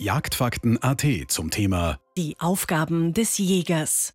Jagdfakten.at zum Thema Die Aufgaben des Jägers.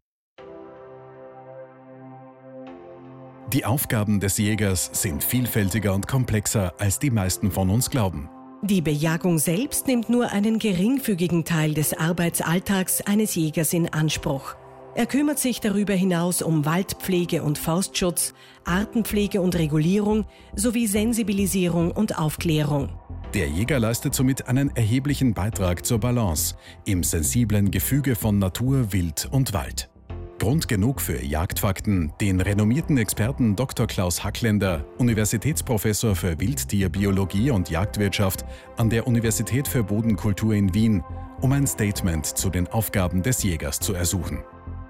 Die Aufgaben des Jägers sind vielfältiger und komplexer, als die meisten von uns glauben. Die Bejagung selbst nimmt nur einen geringfügigen Teil des Arbeitsalltags eines Jägers in Anspruch. Er kümmert sich darüber hinaus um Waldpflege und Forstschutz, Artenpflege und Regulierung sowie Sensibilisierung und Aufklärung. Der Jäger leistet somit einen erheblichen Beitrag zur Balance im sensiblen Gefüge von Natur, Wild und Wald. Grund genug für Jagdfakten, den renommierten Experten Dr. Klaus Hackländer, Universitätsprofessor für Wildtierbiologie und Jagdwirtschaft an der Universität für Bodenkultur in Wien, um ein Statement zu den Aufgaben des Jägers zu ersuchen.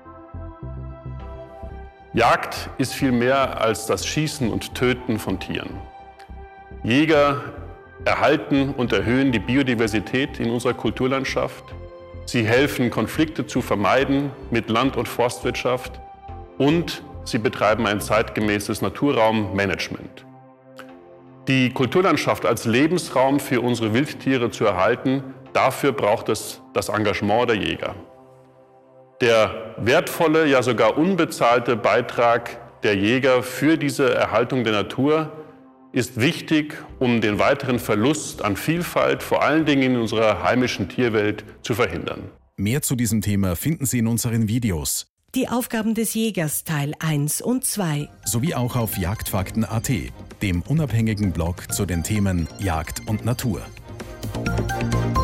Jagd ist viel mehr als das Schießen und Töten von Tieren. Jäger erhalten und erhöhen die Biodiversität in unserer Kulturlandschaft. Sie helfen, Konflikte zu vermeiden mit Land- und Forstwirtschaft und sie betreiben ein zeitgemäßes Naturraummanagement. Die Kulturlandschaft als Lebensraum für unsere Wildtiere zu erhalten, dafür braucht es das Engagement der Jäger. Der wertvolle, ja sogar unbezahlte Beitrag der Jäger für diese Erhaltung der Natur ist wichtig, um den weiteren Verlust an Vielfalt, vor allen Dingen in unserer heimischen Tierwelt, zu verhindern. Mehr zu diesem Thema finden Sie in unseren Videos. Die Aufgaben des Jägers Teil 1 und 2. Sowie auch auf Jagdfakten.at, dem unabhängigen Blog zu den Themen Jagd und Natur.